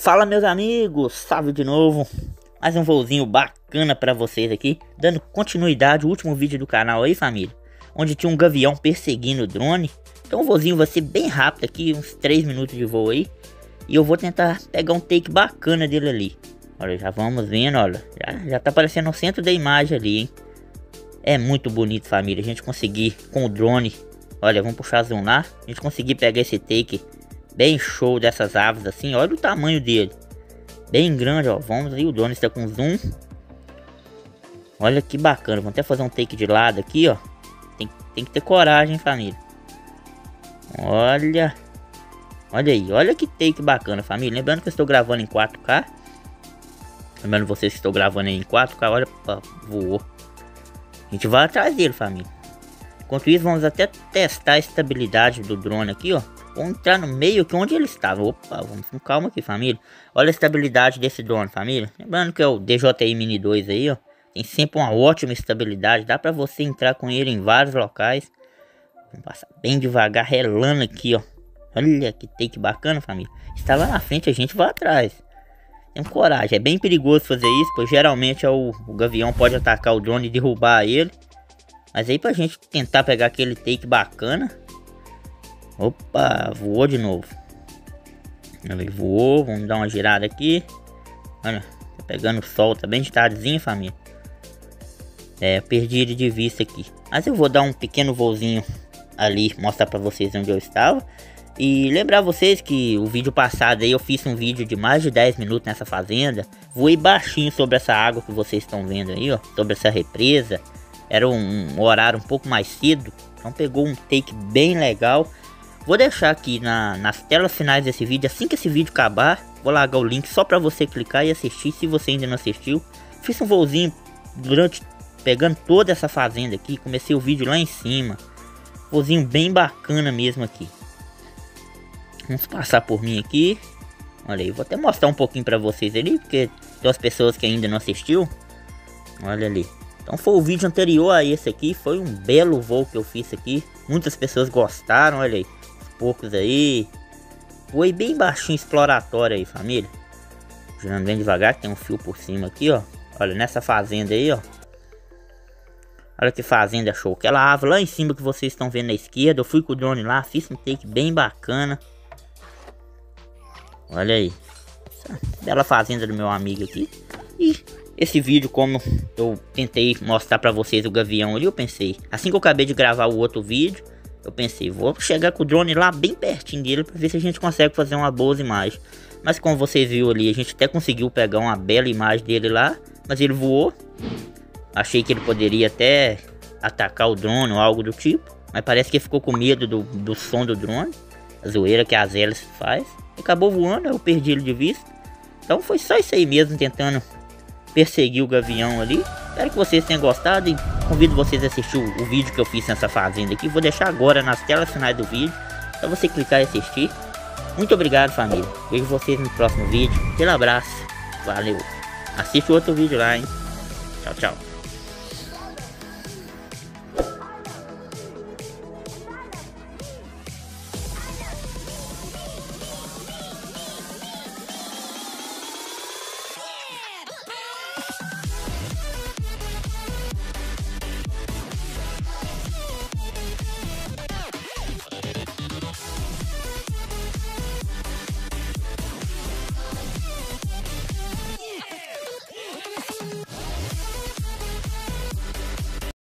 Fala, meus amigos, salve de novo. Mais um voozinho bacana pra vocês aqui, dando continuidade ao último vídeo do canal aí, família, onde tinha um gavião perseguindo o drone. Então o voozinho vai ser bem rápido aqui, uns 3 minutos de voo aí. E eu vou tentar pegar um take bacana dele ali. Olha, já vamos vendo, olha, já tá aparecendo no centro da imagem ali, hein. É muito bonito, família, a gente conseguir com o drone. Olha, vamos puxar zoom lá, a gente conseguir pegar esse take bem show dessas aves assim. Olha o tamanho dele, bem grande, ó. Vamos aí, o drone está com zoom. Olha que bacana, vamos até fazer um take de lado aqui, ó. Tem que ter coragem, família. Olha aí, olha que take bacana, família. Lembrando que eu estou gravando em 4K. Lembrando vocês que estou gravando aí em 4K. Olha, voou. A gente vai atrás dele, família. Enquanto isso, vamos até testar a estabilidade do drone aqui, ó. Vamos entrar no meio que onde ele estava. Opa, vamos com calma aqui, família. Olha a estabilidade desse drone, família. Lembrando que é o DJI Mini 2 aí, ó. Tem sempre uma ótima estabilidade. Dá pra você entrar com ele em vários locais. Vamos passar bem devagar, relando aqui, ó. Olha que take bacana, família. Está lá na frente, a gente vai atrás. Tem coragem. É bem perigoso fazer isso, pois geralmente o gavião pode atacar o drone e derrubar ele. Mas aí pra gente tentar pegar aquele take bacana. Opa, voou de novo. Ele voou, vamos dar uma girada aqui. Olha, tá pegando o sol, tá bem de tardezinha, família. Perdi ele de vista aqui. Mas eu vou dar um pequeno voozinho ali, mostrar pra vocês onde eu estava. E lembrar vocês que o vídeo passado aí eu fiz um vídeo de mais de 10 minutos nessa fazenda. Voei baixinho sobre essa água que vocês estão vendo aí, ó. Sobre essa represa. Era um horário um pouco mais cedo. Então pegou um take bem legal. Vou deixar aqui nas telas finais desse vídeo. Assim que esse vídeo acabar, vou largar o link só para você clicar e assistir, se você ainda não assistiu. Fiz um voozinho pegando toda essa fazenda aqui. Comecei o vídeo lá em cima. Voozinho bem bacana mesmo aqui. Vamos passar por mim aqui. Olha aí, vou até mostrar um pouquinho para vocês ali, porque tem as pessoas que ainda não assistiu. Olha ali. Então foi o vídeo anterior a esse aqui. Foi um belo voo que eu fiz aqui. Muitas pessoas gostaram, olha aí. Poucos aí. Voei bem baixinho, exploratório aí, família. Girando bem devagar, tem um fio por cima aqui, ó. Olha, nessa fazenda aí, ó. Olha que fazenda show. Aquela árvore lá em cima que vocês estão vendo na esquerda. Eu fui com o drone lá, fiz um take bem bacana. Olha aí. Essa bela fazenda do meu amigo aqui. E esse vídeo, como eu tentei mostrar pra vocês o gavião ali, eu pensei, assim que eu acabei de gravar o outro vídeo, eu pensei, vou chegar com o drone lá bem pertinho dele pra ver se a gente consegue fazer uma boa imagem. Mas como vocês viram ali, a gente até conseguiu pegar uma bela imagem dele lá, mas ele voou. Achei que ele poderia até atacar o drone ou algo do tipo, mas parece que ele ficou com medo do som do drone, a zoeira que as hélices faz. Acabou voando, eu perdi ele de vista. Então foi só isso aí mesmo, tentando perseguir o gavião ali. Espero que vocês tenham gostado e convido vocês a assistir o vídeo que eu fiz nessa fazenda aqui. Vou deixar agora nas telas finais do vídeo, para você clicar e assistir. Muito obrigado, família. Vejo vocês no próximo vídeo. Aquele abraço. Valeu. Assiste o outro vídeo lá, hein. Tchau, tchau.